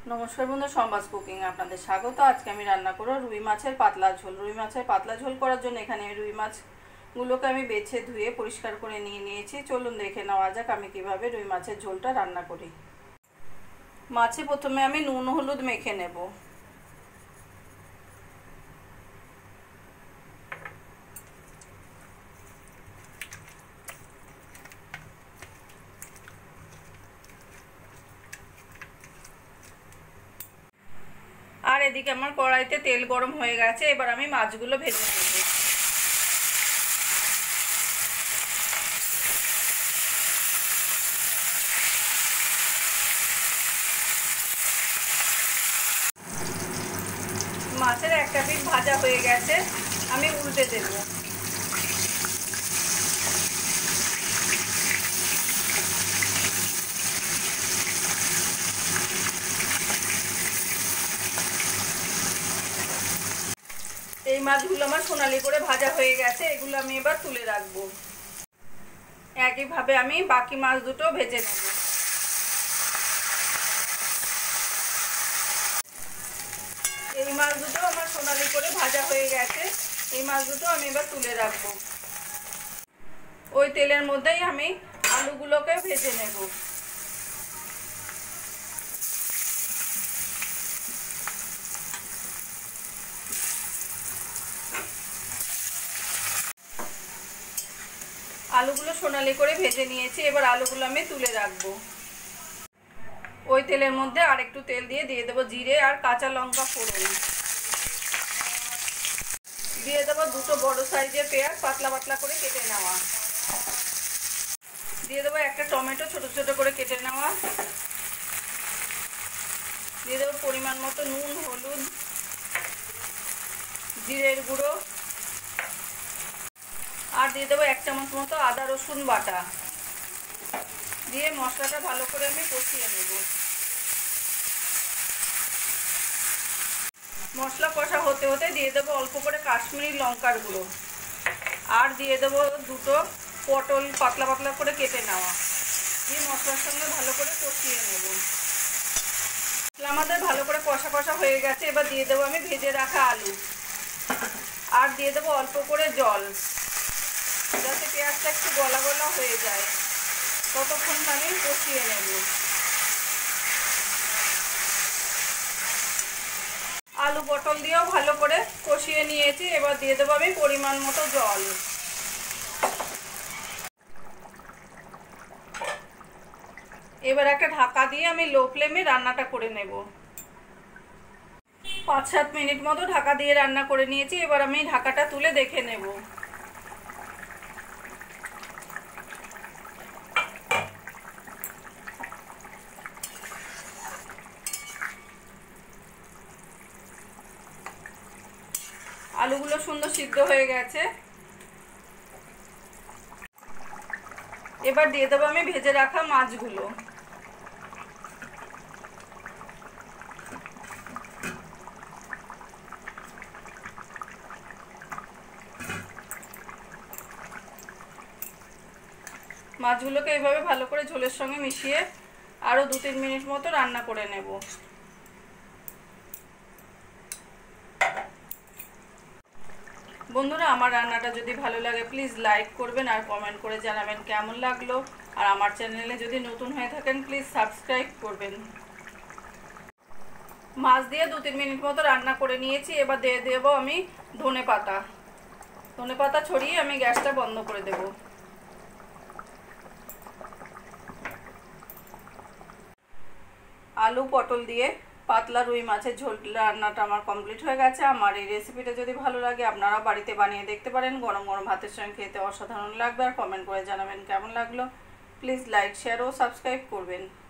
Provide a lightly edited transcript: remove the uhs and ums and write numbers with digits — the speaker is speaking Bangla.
নমস্কার বন্ধু, সম্বাস কুকিং আপনাদের স্বাগত। আজকে আমি রান্না করব রুই মাছের পাতলা ঝোল। রুই মাছের পাতলা ঝোল করার জন্য এখানে রুই মাছগুলোকে আমি বেছে ধুয়ে পরিষ্কার করে নিয়েছি। চলুন দেখে নেওয়া যাক আমি কিভাবে রুই মাছের ঝোলটা রান্না করি। মাছে প্রথমে আমি নুন হলুদ মেখে নেব। আর এদিকে আমার কড়াইতে তেল গরম হয়ে গেছে, এবার আমি মাছগুলো ভেজে নেব। মাছের একটা পিঠ ভাজা হয়ে গেছে, আমি উল্টে দেব। এই মাছগুলো আমার সোনালি করে ভাজা হয়ে গেছে, এগুলো আমি এবার তুলে রাখবো। একইভাবে আমি বাকি মাছ দুটো ভেজে নেব। এই মাছ দুটো আমার সোনালি করে ভাজা হয়ে গেছে, এই মাছ দুটো আমি এবার তুলে রাখবো। ওই তেলের মধ্যেই আমি আলুগুলোকে ভেজে নেব। আলুগুলো সোনালি করে ভেজে নিয়েছি, এবার আলুগুলো আমি তুলে রাখবো। ওই তেলের মধ্যে আর একটু তেল দিয়ে দেবো জিরে আর কাঁচা লঙ্কা ফোড়ন। দিয়ে দেবো দুটো বড় সাইজের পেঁয়াজ পাতলা পাতলা করে কেটে নেওয়া। দিয়ে দেবো একটা টমেটো ছোট ছোট করে কেটে নেওয়া। দিয়ে দেবো পরিমাণ মতো নুন, হলুদ, জিরের গুঁড়ো, আর দিয়ে দেবো 1 চামচ মতো আদা রসুন বাটা। দিয়ে মশলাটা ভালো করে আমি কষিয়ে নেব। মশলা কষা হতে হতে দিয়ে দেবো অল্প করে কাশ্মীরি লঙ্কার গুঁড়ো, আর দিয়ে দেবো দুটো পটল পাতলা পাতলা করে কেটে নেওয়া। দিয়ে মশলার সঙ্গে ভালো করে কষিয়ে নেব। মশলা আমাদের ভালো করে কষা কষা হয়ে গেছে, এবার দিয়ে দেবো আমি ভেজে রাখা আলু, আর দিয়ে দেবো অল্প করে জল, যাতে পেঁয়াজটা একটু গলা গলা হয়ে যায়, ততক্ষণ আমি কষিয়ে নেব। আলু পটল দিয়েও ভালো করে কষিয়ে নিয়েছি, এবার দিয়ে দেবো আমি পরিমাণ মতো জল। এবার একটা ঢাকা দিয়ে আমি লো ফ্লেমে রান্নাটা করে নেব। 5-7 মিনিট মতো ঢাকা দিয়ে রান্না করে নিয়েছি, এবার আমি ঢাকাটা তুলে দেখে নেব। আলুগুলো সুন্দর সিদ্ধ হয়ে গেছে, এবার দিয়ে দেবো আমি ভেজে রাখা মাছগুলো। মাছগুলোকে এইভাবে ভালো করে ঝোলের সঙ্গে মিশিয়ে আরও 2-3 মিনিট মতো রান্না করে নেব। বন্ধুরা, আমার রান্নাটা যদি ভালো লাগে প্লিজ লাইক করবেন আর কমেন্ট করে জানাবেন কেমন লাগলো। আর আমার চ্যানেলে যদি নতুন হয়ে থাকেন প্লিজ সাবস্ক্রাইব করবেন। মাছ দিয়ে 2-3 মিনিট মতো রান্না করে নিয়েছি, এবার দিয়ে দেবো আমি ধনে পাতা ছড়িয়ে আমি গ্যাসটা বন্ধ করে দেব। আলু পটল দিয়ে পাতলা রুই মাছের ঝোল রান্নাটা আমার কমপ্লিট হয়ে গেছে। আমার এই রেসিপিটা যদি ভালো লাগে আপনারা বাড়িতে বানিয়ে দেখতে পারেন, গরম গরম ভাতের সঙ্গে খেতে অসাধারণ লাগবে। আর কমেন্ট করে জানাবেন কেমন লাগলো। প্লিজ লাইক, শেয়ার ও সাবস্ক্রাইব করবেন।